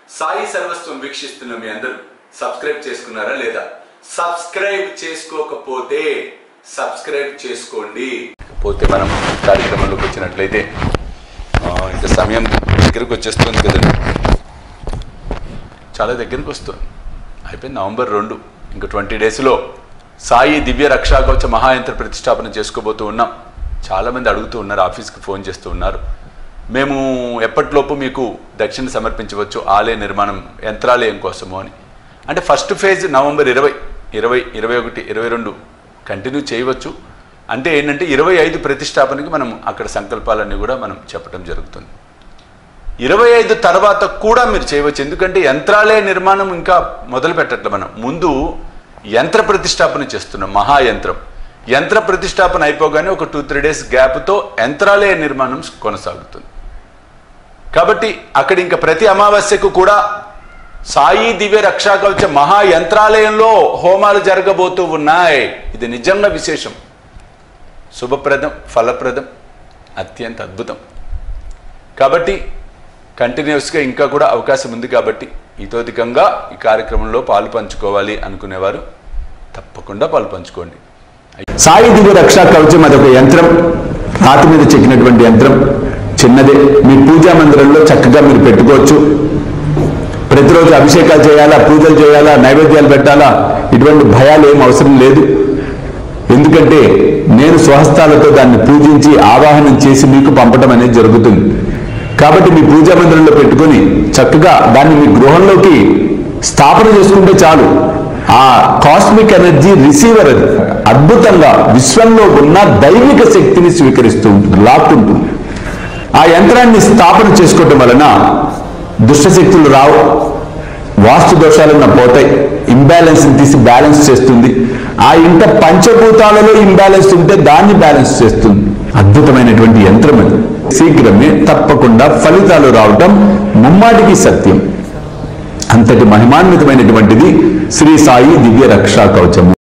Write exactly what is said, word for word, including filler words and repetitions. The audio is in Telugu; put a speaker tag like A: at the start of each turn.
A: సాయి సర్వస్వం వీక్షిస్తున్న మీ అందరూ సబ్స్క్రైబ్ చేసుకున్నారా లేదా? సబ్స్క్రైబ్ చేసుకోకపోతే సబ్స్క్రైబ్ చేసుకోండి. పోతే మనం కార్యక్రమంలోకి వచ్చినట్లయితే ఇంకా సమయం దగ్గరకు వచ్చేస్తుంది కదండి, చాలా దగ్గరకు వస్తుంది. అయిపోయింది నవంబర్ రెండు, ఇంకా ట్వంటీ డేస్లో సాయి దివ్య రక్షా కవచ మహాయంత్ర ప్రతిష్టాపన చేసుకోబోతూ ఉన్నాం. చాలామంది అడుగుతూ ఉన్నారు, ఆఫీస్కి ఫోన్ చేస్తూ ఉన్నారు, మేము ఎప్పటిలోపు మీకు దక్షిణ సమర్పించవచ్చు ఆలయ నిర్మాణం యంత్రాలయం కోసము అని. అంటే ఫస్ట్ ఫేజ్ నవంబర్ ఇరవై ఇరవై ఇరవై ఒకటి ఇరవై రెండు కంటిన్యూ చేయవచ్చు. అంటే ఏంటంటే ఇరవై ఐదు ప్రతిష్టాపనకి మనం అక్కడ సంకల్పాలన్నీ కూడా మనం చెప్పడం జరుగుతుంది. ఇరవై ఐదు తర్వాత కూడా మీరు చేయవచ్చు, ఎందుకంటే యంత్రాలయ నిర్మాణం ఇంకా మొదలు పెట్టట్లే. మనం ముందు యంత్ర ప్రతిష్టాపన చేస్తున్నాం, మహాయంత్రం. యంత్ర ప్రతిష్టాపన అయిపోగానే ఒక టూ త్రీ డేస్ గ్యాప్తో యంత్రాలయ నిర్మాణం కొనసాగుతుంది. కాబట్టి అక్కడ ఇంకా ప్రతి అమావాస్యకు కూడా సాయి దివ్య రక్షా కవచ మహాయంత్రాలయంలో హోమాలు జరగబోతూ ఉన్నాయి. ఇది నిజంగా విశేషం, శుభప్రదం, ఫలప్రదం, అత్యంత అద్భుతం. కాబట్టి కంటిన్యూస్గా ఇంకా కూడా అవకాశం ఉంది. కాబట్టి ఇతోధికంగా ఈ కార్యక్రమంలో పాలు పంచుకోవాలి అనుకునేవారు తప్పకుండా పాలు పంచుకోండి.
B: సాయి దివ్య రక్షా కవచం అదొక యంత్రం, రాతి మీద చెక్కినటువంటి యంత్రం, చిన్నదే. మీ పూజా మందిరంలో చక్కగా మీరు పెట్టుకోవచ్చు. ప్రతిరోజు అభిషేకాలు చేయాలా, పూజలు చేయాలా, నైవేద్యాలు పెట్టాలా, ఇటువంటి భయాలు ఏం అవసరం లేదు. ఎందుకంటే నేను స్వహస్తాలతో దాన్ని పూజించి ఆవాహనం చేసి మీకు పంపడం అనేది జరుగుతుంది. కాబట్టి మీ పూజా మందిరంలో పెట్టుకొని చక్కగా దాన్ని మీ గృహంలోకి స్థాపన చేసుకుంటే చాలు. ఆ కాస్మిక్ ఎనర్జీ రిసీవర్ అది అద్భుతంగా విశ్వంలో ఉన్న దైవిక శక్తిని స్వీకరిస్తూ ఉంటుంది, లాక్కుంటుంది. ఆ యంత్రాన్ని స్థాపన చేసుకోవటం వలన దుష్టశక్తులు రావు, వాస్తు దోషాలన్న పోతాయి, ఇంబ్యాలెన్స్ని తీసి బ్యాలెన్స్ చేస్తుంది. ఆ ఇంట పంచభూతాలలో ఇంబ్యాలెన్స్ ఉంటే దాన్ని బ్యాలెన్స్ చేస్తుంది. అద్భుతమైనటువంటి యంత్రం అది. శీఘ్రమే తప్పకుండా ఫలితాలు రావటం ముమ్మాటికి సత్యం. అంతటి మహిమాన్వితమైనటువంటిది శ్రీ సాయి దివ్య రక్షా కవచము.